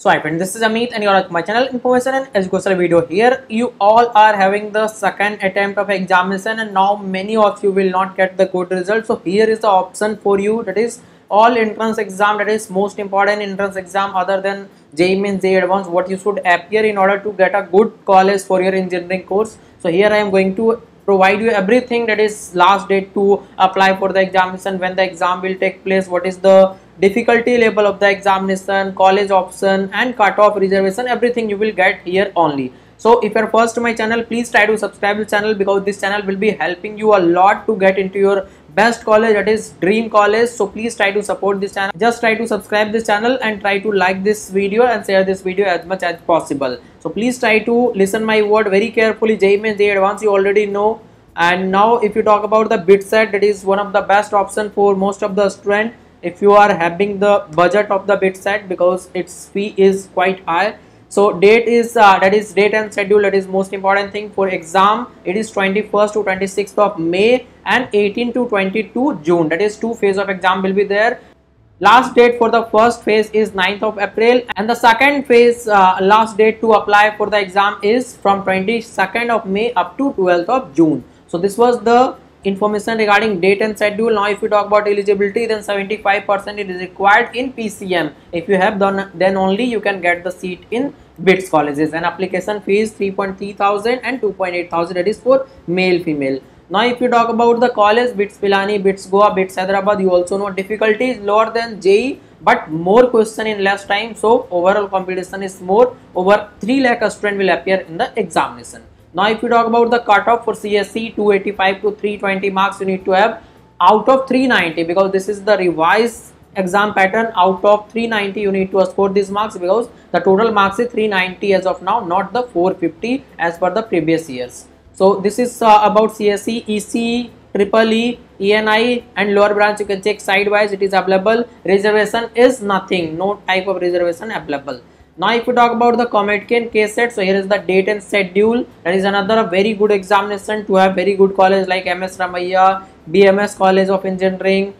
So hi friends, this is Amit and you are at my channel Information and Educational Video. Here you all are having the second attempt of examination and now many of you will not get the good result. So here is the option for you, that is all entrance exam, that is most important entrance exam other than JEE Mains, JEE Advanced, what you should appear in order to get a good college for your engineering course. So here I am going to provide you everything, that is last date to apply for the examination, when the exam will take place, what is the difficulty level of the examination, college option and cutoff reservation, everything you will get here only. So if you are first to my channel, please try to subscribe the channel because this channel will be helping you a lot to get into your best college, that is dream college. So please try to support this channel, just try to subscribe this channel and try to like this video and share this video as much as possible. So please try to listen my word very carefully. JEE Mains, JEE Advanced you already know. And now if you talk about the bit set, that is one of the best option for most of the student if you are having the budget of the bit set, because its fee is quite high. So date is that is date and schedule, that is most important thing for exam. It is 21st to 26th of May and 18 to 22 June, that is 2 phase of exam will be there. Last date for the first phase is 9th of April and the second phase last date to apply for the exam is from 22nd of May up to 12th of June. So this was the information regarding date and schedule. Now if you talk about eligibility, then 75% it is required in PCM. If you have done, then only you can get the seat in BITS colleges, and application fees 3.3 thousand and 2.8 thousand, that is for male female. Now if you talk about the college, BITS Pilani, BITS Goa, BITS Hyderabad, you also know difficulty is lower than JEE but more question in less time, so overall competition is more. Over 3 lakh student will appear in the examination. Now if you talk about the cutoff for CSE, 285 to 320 marks you need to have out of 390, because this is the revised exam pattern. Out of 390 you need to score these marks, because the total marks is 390 as of now, not the 450 as per the previous years. So this is about CSE, EC, Triple E, ENI and lower branch. You can check sidewise, it is available. Reservation is nothing, no type of reservation available. Now if you talk about the COMEDK and KSET, so here is the date and schedule. That is another very good examination to have very good college like MS Ramaiah, BMS College of Engineering,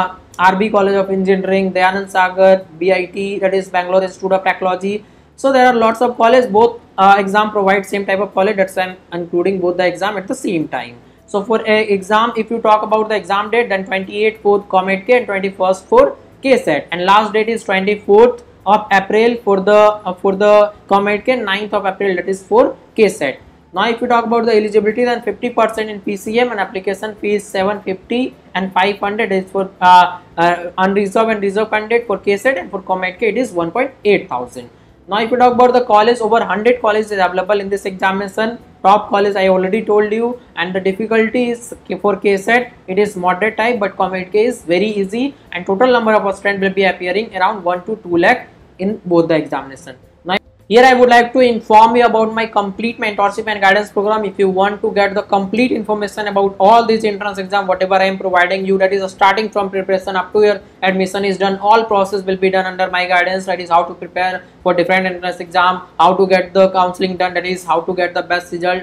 RB College of Engineering, Dayanand Sagar, BIT, that is Bangalore Institute of Technology. So there are lots of colleges, both exam provide same type of college, that's why I'm including both the exam at the same time. So for a exam, if you talk about the exam date, then 28th for COMEDK and 21st for KSET, and last date is 24th of April for the COMEDK, 9th of April, that is for KSET. Now if you talk about the eligibility, then 50% in PCM and application fees 750 and 500 is for unreserved and reserved candidate for KSET, and for COMEDK it is 1.8 thousand. Now if you talk about the college, over 100 colleges is available in this examination. Top college I already told you, and the difficulty is for KSET it is moderate type, but COMEDK is very easy, and total number of students will be appearing around 1 to 2 lakh in both the examination. Now here I would like to inform you about my complete mentorship and guidance program. If you want to get the complete information about all these entrance exam, whatever I am providing you, that is starting from preparation up to your admission is done, all process will be done under my guidance. That is how to prepare for different entrance exam, how to get the counseling done, that is how to get the best result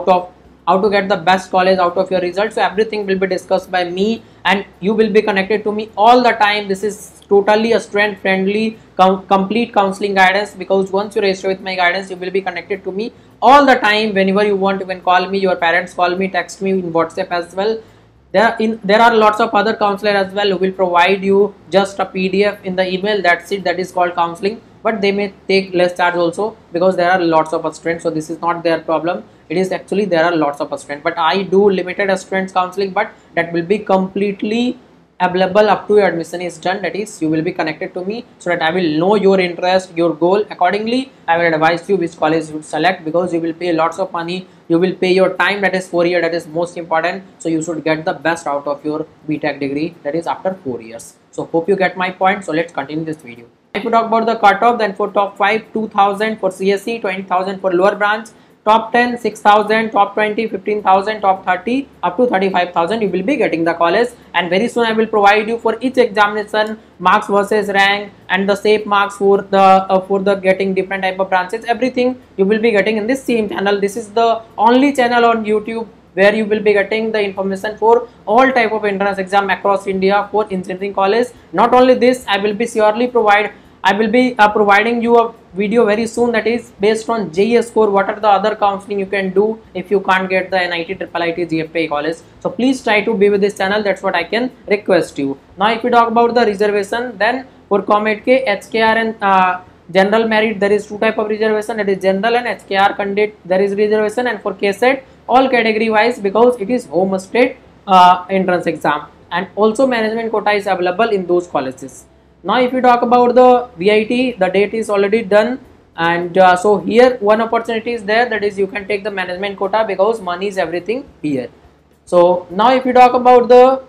how to get the best college out of your results. So everything will be discussed by me and you will be connected to me all the time. This is totally a student friendly complete counseling guidance, because once you register with my guidance you will be connected to me all the time. Whenever you want, you can call me, your parents call me, text me in WhatsApp as well. There are lots of other counselors as well who will provide you just a PDF in the email, that's it, that is called counseling, but they may take less charge also because there are lots of students. So this is not their problem, it is actually there are lots of students, but I do limited students counseling, but that will be completely available up to your admission is done. That is, you will be connected to me so that I will know your interest, your goal. Accordingly I will advise you which college you should select, because you will pay lots of money, you will pay your time, that is 4 years, that is most important. So you should get the best out of your BTech degree, that is after 4 years. So hope you get my point. So let's continue this video. If you talk about the cutoff, then for top 5 2,000 for CSE, 20,000 for lower branch, top 10 6,000, top 20 15,000, top 30 up to 35,000 you will be getting the college. And very soon I will provide you for each examination marks versus rank and the shape marks for the getting different type of branches. Everything you will be getting in this same channel. This is the only channel on YouTube where you will be getting the information for all type of entrance exam across India for engineering college. Not only this, I will be surely provide I will be providing you a video very soon that is based on JEE score. What are the other counseling you can do if you can't get the NIT, IIT, GFTI college. So please try to be with this channel. That's what I can request you. Now if we talk about the reservation, then for COMEDK, HKR and general merit, there is two type of reservation, that is general and HKR candidate there is reservation, and for KSET all category wise, because it is home state entrance exam, and also management quota is available in those colleges. Now if you talk about the VIT, the date is already done, and so here one opportunity is there, that is you can take the management quota because money is everything here. So now if you talk about the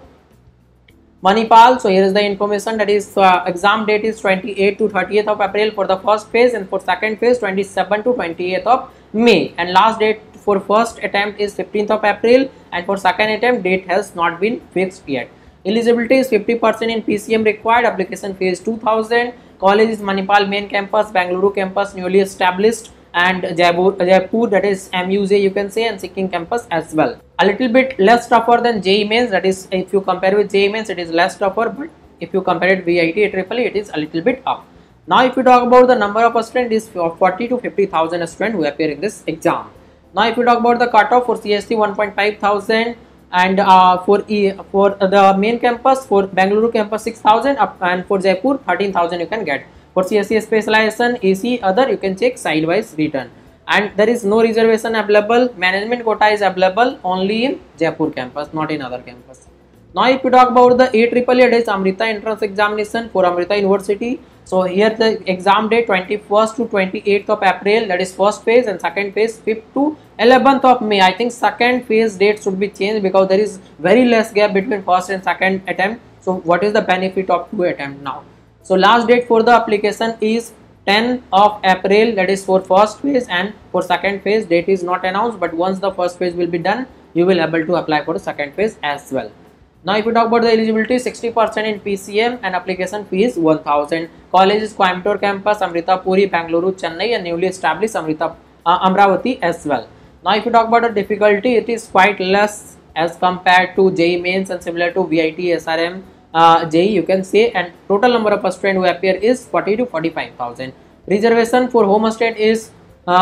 Manipal, so here is the information, that is exam date is 28th to 30th of April for the first phase, and for second phase 27th to 28th of May, and last date for first attempt is 15th of April, and for second attempt date has not been fixed yet. Eligibility is 50% in PCM required. Application fee is 2000. College is Manipal main campus, Bangalore campus newly established, and Jaipur, that is MUJ you can say, and Sikkim campus as well. A little bit less tougher than JEE mains, that is if you compare with JEE mains it is less tougher, but if you compare it VIT, IEEE, it is a little bit up. Now if you talk about the number of students, is 40 to 50,000 students who appear in this exam. Now if you talk about the cutoff, for CST 1.5 thousand, and for the main campus, for Bangalore campus 6,000 and for Jaipur 13,000 you can get. For CSE specialization, AC other you can check sidewise written, and there is no reservation available. Management quota is available only in Jaipur campus, not in other campus. Now if you talk about the AEEE, it is Amrita entrance examination for Amrita University. So here the exam date 21st to 28th of April, that is first phase, and second phase 5th to 11th of May. I think second phase date should be changed because there is very less gap between first and second attempt. So what is the benefit of two attempt now? So last date for the application is 10th of April, that is for first phase, and for second phase date is not announced, but once the first phase will be done, you will able to apply for the second phase as well. Now if you talk about the eligibility, 60% in PCM, and application fee is 1000. College is Coimbatore campus, Amrita Puri, Bangalore, Chennai, and newly established Amravati as well. Now if you talk about the difficulty, it is quite less as compared to JEE mains and similar to VIT, SRM, JEE you can say, and total number of students who appear is 40 to 45,000. Reservation for home state is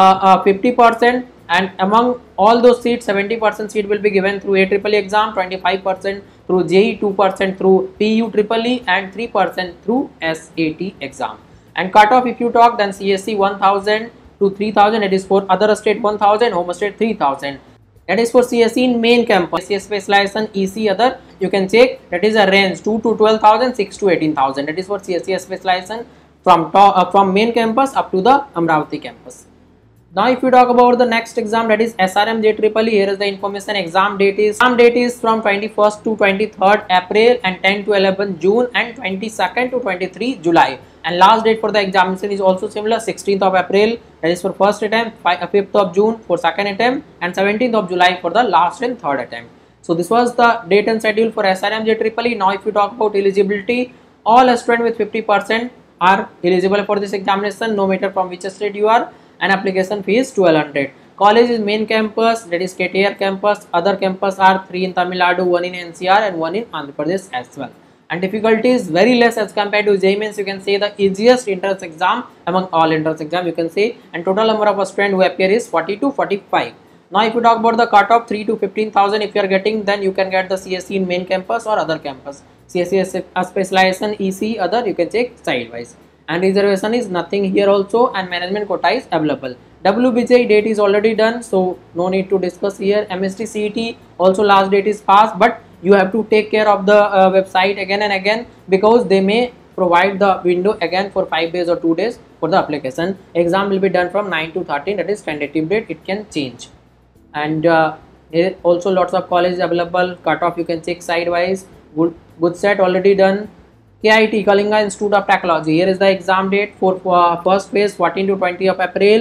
50%, and among all those seats 70% seat will be given through AEEE exam, 25% through JEE, 2% through PU EEE, and 3% through SAT exam. And cutoff if you talk, then CSC 1000 to 3000, it is for other state 1000, home state 3000. That is for CSE in main campus. CSE specialization, EC other you can check, that is a range 2 to 12,000, 6 to 18,000. That is for CSE specialization from main campus up to the Amravati campus. Now if you talk about the next exam, that is SRM JEE, here is the information. Exam date is from 21st to 23rd April, and 10 to 11 June, and 22nd to 23 July. And last date for the examination is also similar, 16th of April, that is for first attempt, 5th of June for second attempt, and 17th of July for the last and third attempt. So this was the date and schedule for SRM JEE. Now if you talk about eligibility, all students with 50% are eligible for this examination, no matter from which state you are, and application fee is 1200. College is main campus, that is KTR campus. Other campus are 3 in Tamil Nadu, 1 in NCR, and 1 in Andhra Pradesh as well. And difficulty is very less as compared to JEE mains. You can say the easiest entrance exam among all entrance exam you can say, and total number of students who appear is 40 to 45. Now if you talk about the cutoff, 3 to 15,000 if you are getting, then you can get the CSE in main campus or other campus. CSE specialization, EC other you can check sidewise. And reservation is nothing here also, and management quota is available. WBJ date is already done, so no need to discuss here. MST CET also last date is passed, but you have to take care of the website again and again, because they may provide the window again for 5 days or 2 days for the application. Exam will be done from 9 to 13, that is tentative date, it can change. And here also lots of colleges available. Cutoff you can check sidewise. Good set already done. KIT, Kalinga Institute of Technology, here is the exam date for first phase 14 to 20 of April.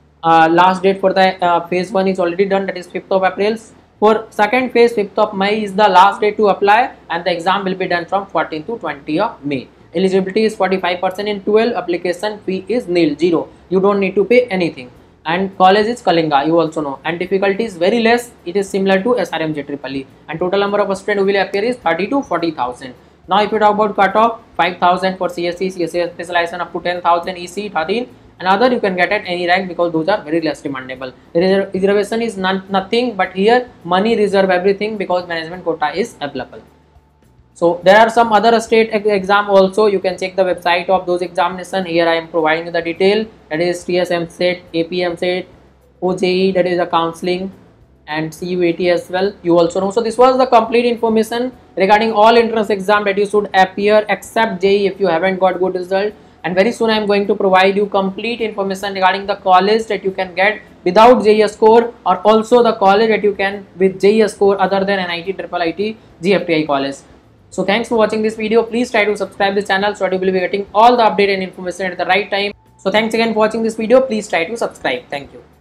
Last date for the phase 1 is already done, that is 5th of April. For second phase 5th of May is the last date to apply, and the exam will be done from 14 to 20 of May. Eligibility is 45% in 12, application fee is nil, 0. You don't need to pay anything. And college is Kalinga, you also know. And difficulty is very less, it is similar to SRM JEE. And total number of students who will appear is 30 to 40,000. Now if you talk about cutoff, 5,000 for CSC, CSC specialization up to 10,000, EC 13, and other you can get at any rank because those are very less demandable. Reservation is nothing, but here money reserve everything because management quota is available. So there are some other state exam also. You can check the website of those examination. Here I am providing you the detail, that is TSM set, APM set, OJE, that is a counseling, and CUAT as well, you also know. So this was the complete information regarding all entrance exam that you should appear except JE if you haven't got good result. And very soon I am going to provide you complete information regarding the college that you can get without JE score, or also the college that you can with JE score other than NIT, IIT, GFTI college. So thanks for watching this video. Please try to subscribe this channel so that you will be getting all the update and information at the right time. So thanks again for watching this video. Please try to subscribe. Thank you.